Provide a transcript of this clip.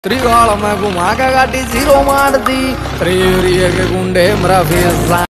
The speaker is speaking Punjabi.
त्रिवाल में घुमा के गाड़ी जीरो मार दी, रे के गुंडे मरा फेस